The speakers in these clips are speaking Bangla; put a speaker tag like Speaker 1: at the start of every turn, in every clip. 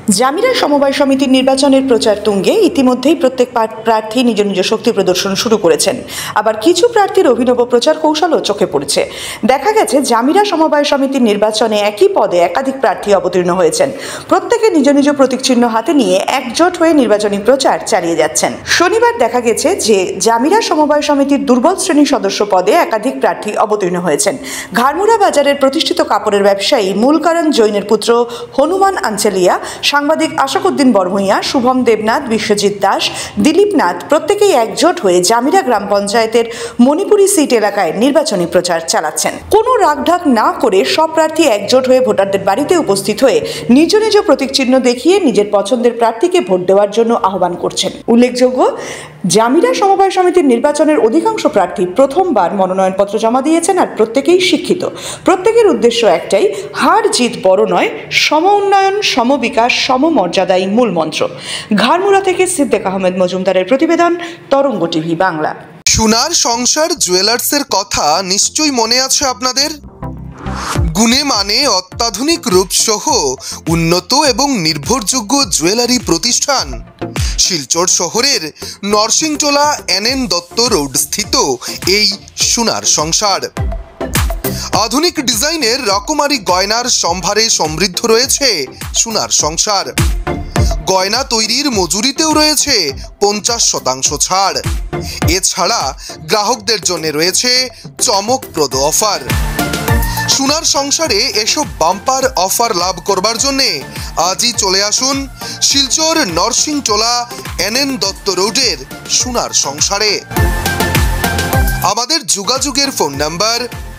Speaker 1: জামিরা সমবায় সমিতির নির্বাচনের প্রচার তুঙ্গে ইতিমধ্যেই প্রত্যেক প্রার্থী নিজ নিজ শক্তি প্রদর্শন শুরু করেছেন। আবার কিছু প্রার্থীর অভিনব প্রচার কৌশলও চোখে পড়েছে। দেখা গেছে জামিরা সমবায় সমিতির নির্বাচনে একই পদে একাধিক প্রার্থী অবতীর্ণ হয়েছেন। প্রত্যেকে নিজ নিজ প্রতীকচিহ্ন হাতে নিয়ে একজোট হয়ে নির্বাচনী প্রচার চালিয়ে যাচ্ছেন। শনিবার দেখা গেছে যে জামিরা সমবায় সমিতির দুর্বল শ্রেণীর সদস্য পদে একাধিক প্রার্থী অবতীর্ণ হয়েছেন। ঘাড়মুড়া বাজারের প্রতিষ্ঠিত কাপড়ের ব্যবসায়ী মূলকারণ জৈনের পুত্র হনুমান আঞ্চলিয়া, সাংবাদিক আশাকুদ্দিন বরভূঁইয়া, শুভম দেবনাথ, বিশ্বজিৎ দাস, দিলীপ নাথ প্রত্যেকেই একজোট হয়ে জামিরা গ্রাম পঞ্চায়েতের মণিপুরি সিট এলাকায় নির্বাচনী প্রচার চালাচ্ছেন। কোনো রাগঢাক না করে সব প্রার্থী একজোট হয়ে ভোটারদের বাড়িতে উপস্থিত হয়ে নিজ নিজ প্রতীক চিহ্ন দেখিয়ে নিজের পছন্দের প্রার্থীকে ভোট দেওয়ার জন্য আহ্বান করছেন। উল্লেখযোগ্য, জামিরা সমবায় সমিতির নির্বাচনের অধিকাংশ প্রার্থী প্রথমবার মনোনয়নপত্র জমা দিয়েছেন আর প্রত্যেকেই শিক্ষিত। প্রত্যেকের উদ্দেশ্য একটাই, হার জিত বড় নয়, সম উন্নয়ন, সমবিকাশ, সমমর্যাদাই মূল মন্ত্র। ঘাড়মুড়া থেকে সিদ্দিক আহমেদ মজুমদারের প্রতিবেদন, তরঙ্গ টিভি বাংলা।
Speaker 2: সোনার সংসার জুয়েলার্সের কথা নিশ্চয়ই মনে আছে আপনাদের। গুণে মানে অত্যাধুনিক রূপসহ উন্নত এবং নির্ভরযোগ্য জুয়েলারি প্রতিষ্ঠান শিলচর শহরের নরসিংটোলা NN দত্ত রোড স্থিত এই সোনার সংসার। আধুনিক ডিজাইনের রকমারি গয়নার সম্ভারে সমৃদ্ধ রয়েছে সোনার সংসার। গয়না তৈরির মজুরিতেও রয়েছে 50% ছাড়। এছাড়া গ্রাহকদের জন্য রয়েছে চমকপ্রদ অফার। সোনার সংসারে এসব বাম্পার অফার লাভ করবার জন্য আজই চলে আসুন শিলচর নরসিংটোলা NN দত্ত রোডের সোনার সংসারে। আমাদের যোগাযোগের ফোন নাম্বার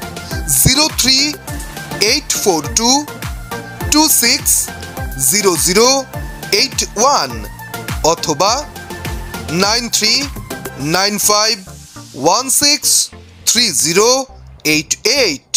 Speaker 2: 038422600081 অথবা 9395163088।